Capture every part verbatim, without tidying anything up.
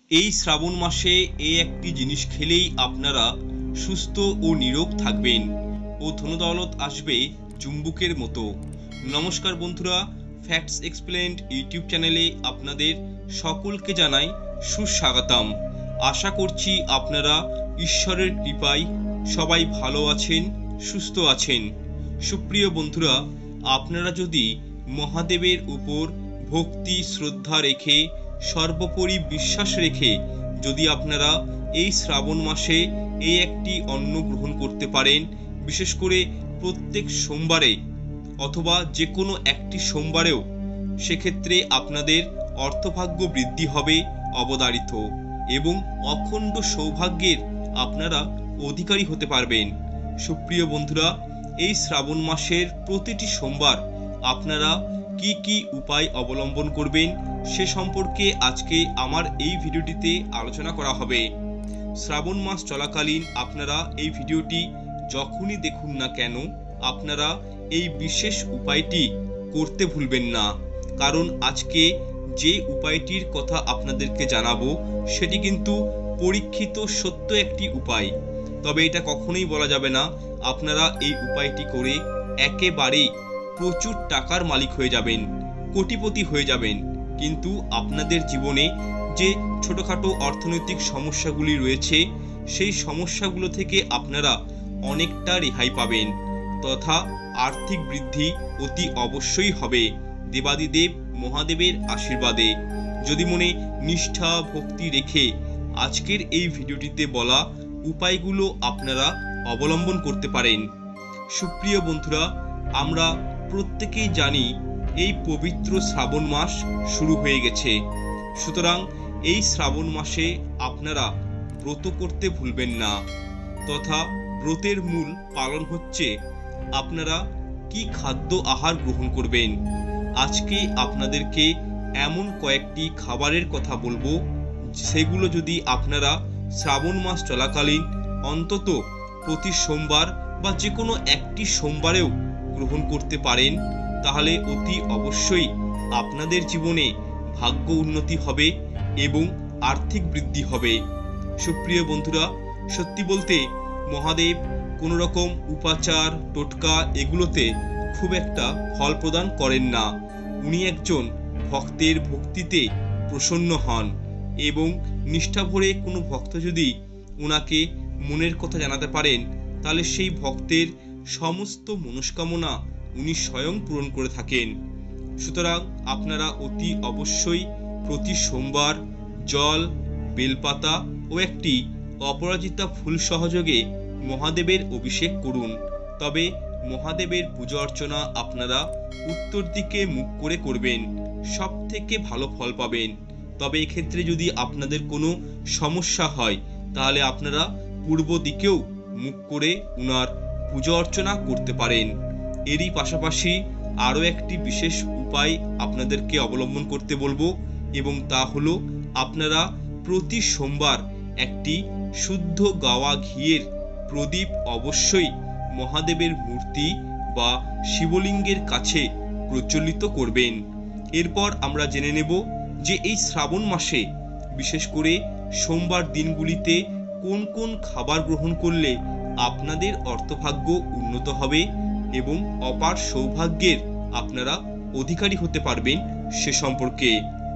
এই শ্রাবণ মাসে এই একটি জিনিস খেলেই আপনারা সুস্থ ও নিরোগ থাকবেন ও ধনদৌলত আসবে চুম্বকের মতো। নমস্কার বন্ধুরা, ফ্যাক্টস এক্সপ্লেন্ড ইউটিউব চ্যানেলে আপনাদের সকলকে জানাই সুস্বাগতম। আশা করছি আপনারা ঈশ্বরের কৃপায় সবাই ভালো আছেন, সুস্থ আছেন। সুপ্রিয় বন্ধুরা, আপনারা যদি মহাদেবের উপর ভক্তি শ্রদ্ধা রেখে সর্বোপরি বিশ্বাস রেখে যদি আপনারা এই শ্রাবণ মাসে এই একটি অন্ন গ্রহণ করতে পারেন, বিশেষ করে প্রত্যেক সোমবারে অথবা যে কোনো একটি সোমবারেও, সেক্ষেত্রে আপনাদের অর্থভাগ্য বৃদ্ধি হবে অবধারিত এবং অখণ্ড সৌভাগ্যের আপনারা অধিকারী হতে পারবেন। সুপ্রিয় বন্ধুরা, এই শ্রাবণ মাসের প্রতিটি সোমবার আপনারা কি কি উপায় অবলম্বন করবেন সে সম্পর্কে আজকে আমার এই ভিডিওটিতে আলোচনা করা হবে। শ্রাবণ মাস চলাকালীন আপনারা এই ভিডিওটি যখনই দেখুন না কেন, আপনারা এই বিশেষ উপায়টি করতে ভুলবেন না, কারণ আজকে যে উপায়টির কথা আপনাদেরকে জানাবো সেটি কিন্তু পরীক্ষিত সত্য একটি উপায়। তবে এটা কখনোই বলা যাবে না আপনারা এই উপায়টি করে একেবারেই প্রচুর টাকার মালিক হয়ে যাবেন, কোটিপতি হয়ে যাবেন, কিন্তু আপনাদের জীবনে যে ছোটখাটো অর্থনৈতিক সমস্যাগুলি রয়েছে সেই সমস্যাগুলো থেকে আপনারা অনেকটা রেহাই পাবেন তথা আর্থিক বৃদ্ধি অতি অবশ্যই হবে দেবাদিদেব মহাদেবের আশীর্বাদে। যদি মনে নিষ্ঠা ভক্তি রেখে আজকের এই ভিডিওটিতে বলা উপায়গুলো আপনারা অবলম্বন করতে পারেন। সুপ্রিয় বন্ধুরা, আমরা প্রত্যেকেই জানি এই পবিত্র শ্রাবণ মাস শুরু হয়ে গেছে, সুতরাং এই শ্রাবণ মাসে আপনারা ব্রত করতে ভুলবেন না তথা ব্রতের মূল পালন হচ্ছে আপনারা কি খাদ্য আহার গ্রহণ করবেন। আজকে আপনাদেরকে এমন কয়েকটি খাবারের কথা বলবো, সেগুলো যদি আপনারা শ্রাবণ মাস চলাকালীন অন্তত প্রতি সোমবার বা যে কোনো একটি সোমবারেও গ্রহণ করতে পারেন, তাহলে অতি অবশ্যই আপনাদের জীবনে ভাগ্য উন্নতি হবে এবং আর্থিক বৃদ্ধি হবে। সুপ্রিয় বন্ধুরা, সত্যি বলতে মহাদেব কোনো রকম উপাচার টোটকা এগুলোতে খুব একটা ফল প্রদান করেন না। উনি একজন ভক্তের ভক্তিতে প্রসন্ন হন এবং নিষ্ঠা ভরে কোনো ভক্ত যদি ওনাকে মনের কথা জানাতে পারেন, তাহলে সেই ভক্তের সমস্ত মনস্কামনা উনি স্বয়ং পূরণ করে থাকেন। সুতরাং আপনারা অতি অবশ্যই প্রতি সোমবার জল, বেলপাতা ও একটি অপরাজিতা ফুল সহযোগে মহাদেবের অভিষেক করুন। তবে মহাদেবের পূজা অর্চনা আপনারা উত্তর দিকে মুখ করে করবেন, সব থেকে ভালো ফল পাবেন। তবে এক্ষেত্রে যদি আপনাদের কোনো সমস্যা হয়, তাহলে আপনারা পূর্ব দিকেও মুখ করে উনার পূজা অর্চনা করতে পারেন। এরই পাশাপাশি আরও একটি বিশেষ উপায় আপনাদেরকে অবলম্বন করতে বলবো, এবং তা হলো আপনারা প্রতি সোমবার একটি শুদ্ধ গাওয়া ঘিয়ের প্রদীপ অবশ্যই মহাদেবের মূর্তি বা শিবলিঙ্গের কাছে প্রজ্বলিত করবেন। এরপর আমরা জেনে নেব যে এই শ্রাবণ মাসে বিশেষ করে সোমবার দিনগুলিতে কোন কোন খাবার গ্রহণ করলে আপনাদের অর্থভাগ্য উন্নত হবে এবং অপার সৌভাগ্যের আপনারা অধিকারী হতে পারবেন সে সম্পর্কে।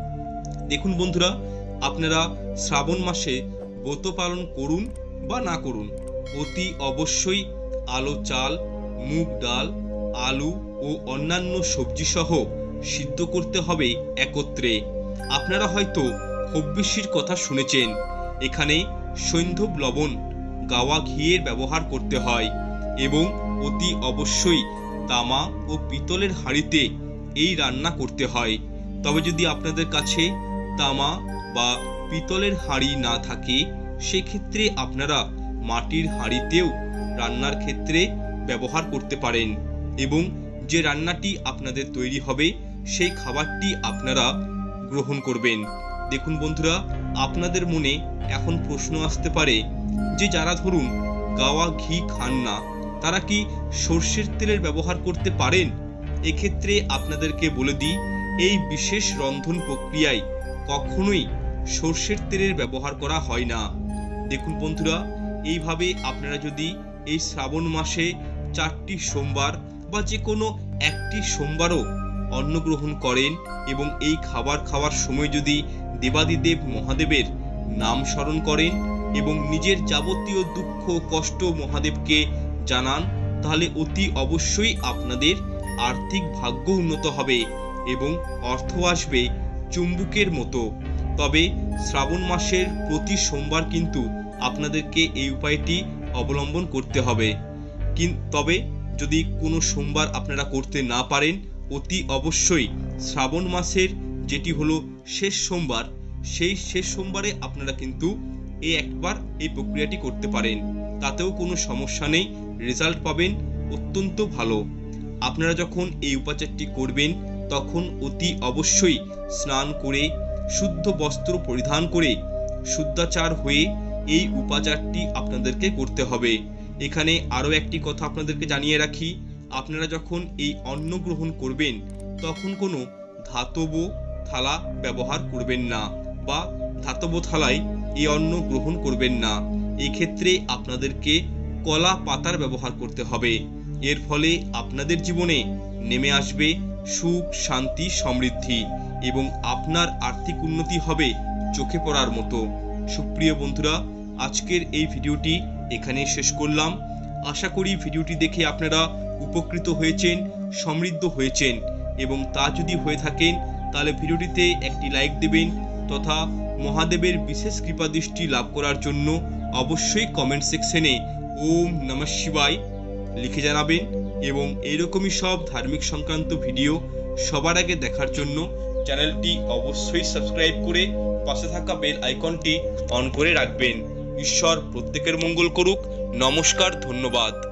দেখুন বন্ধুরা, আপনারা শ্রাবণ মাসে ব্রত পালন করুন বা না করুন, অতি অবশ্যই আলো চাল, মুগ ডাল, আলু ও অন্যান্য সবজি সহ সিদ্ধ করতে হবে একত্রে। আপনারা হয়তো হব্বিষ্যির কথা শুনেছেন, এখানে সৈন্ধব লবণ গাওয়া ঘিয়ের ব্যবহার করতে হয় এবং অতি অবশ্যই তামা ও পিতলের হাঁড়িতে এই রান্না করতে হয়। তবে যদি আপনাদের কাছে তামা বা পিতলের হাঁড়ি না থাকে, সেক্ষেত্রে আপনারা মাটির হাঁড়িতেও রান্নার ক্ষেত্রে ব্যবহার করতে পারেন এবং যে রান্নাটি আপনাদের তৈরি হবে সেই খাবারটি আপনারা গ্রহণ করবেন। দেখুন বন্ধুরা, আপনাদের মনে এখন প্রশ্ন আসতে পারে যে যারা ধরুন গাওয়া ঘি খান না, তারা কি সর্ষের তেলের ব্যবহার করতে পারেন? এক্ষেত্রে আপনাদেরকে বলে দিই, এই বিশেষ রন্ধন প্রক্রিয়ায় কখনোই সর্ষের তেলের ব্যবহার করা হয় না। দেখুন বন্ধুরা, এইভাবে আপনারা যদি এই শ্রাবণ মাসে চারটি সোমবার বা যে কোনো একটি সোমবারও অন্ন গ্রহণ করেন এবং এই খাবার খাওয়ার সময় যদি দেবাদিদেব মহাদেবের নাম স্মরণ করেন এবং নিজের যাবতীয় দুঃখ কষ্ট মহাদেবকে জানান, তাহলে অতি অবশ্যই আপনাদের আর্থিক ভাগ্য উন্নত হবে এবং অর্থ আসবে চুম্বুকের মতো। তবে শ্রাবণ মাসের প্রতি সোমবার কিন্তু আপনাদেরকে এই উপায়টি অবলম্বন করতে হবে। তবে যদি কোনো সোমবার আপনারা করতে না পারেন, অতি অবশ্যই শ্রাবণ মাসের যেটি হলো শেষ সোমবার, সেই শেষ সোমবারে আপনারা কিন্তু এই একবার এই প্রক্রিয়াটি করতে পারেন, তাতেও কোনো সমস্যা নেই, রেজাল্ট পাবেন অত্যন্ত ভালো। আপনারা যখন এই উপাচারটি করবেন তখন অতি অবশ্যই স্নান করে শুদ্ধ বস্ত্র পরিধান করে শুদ্ধাচার হয়ে এই উপাচারটি আপনাদেরকে করতে হবে। এখানে আরও একটি কথা আপনাদেরকে জানিয়ে রাখি, আপনারা যখন এই অন্ন গ্রহণ করবেন তখন কোনো ধাতব থালা ব্যবহার করবেন না বা ধাতব থালায় এই অন্ন গ্রহণ করবেন না। এই ক্ষেত্রে আপনাদেরকে কলা পাতার ব্যবহার করতে হবে। এর ফলে আপনাদের জীবনে নেমে আসবে সুখ শান্তি সমৃদ্ধি এবং আপনার আর্থিক উন্নতি হবে চোখে পড়ার মতো। সুপ্রিয় বন্ধুরা, আজকের এই ভিডিওটি এখানে শেষ করলাম। আশা করি ভিডিওটি দেখে আপনারা উপকৃত হয়েছেন, সমৃদ্ধ হয়েছেন এবং তা যদি হয়ে থাকেন তাহলে ভিডিওটিতে একটি লাইক দেবেন তথা মহাদেবের বিশেষ কৃপাদৃষ্টি লাভ করার জন্য অবশ্যই কমেন্ট সেকশনে ওম নমঃ শিবায় লিখে জানাবেন এবং এরকমই সব ধার্মিক সংক্রান্ত ভিডিও সবার আগে দেখার জন্য চ্যানেলটি অবশ্যই সাবস্ক্রাইব করে পাশে থাকা বেল আইকনটি অন করে রাখবেন। ঈশ্বর প্রত্যেকের মঙ্গল করুক। নমস্কার, ধন্যবাদ।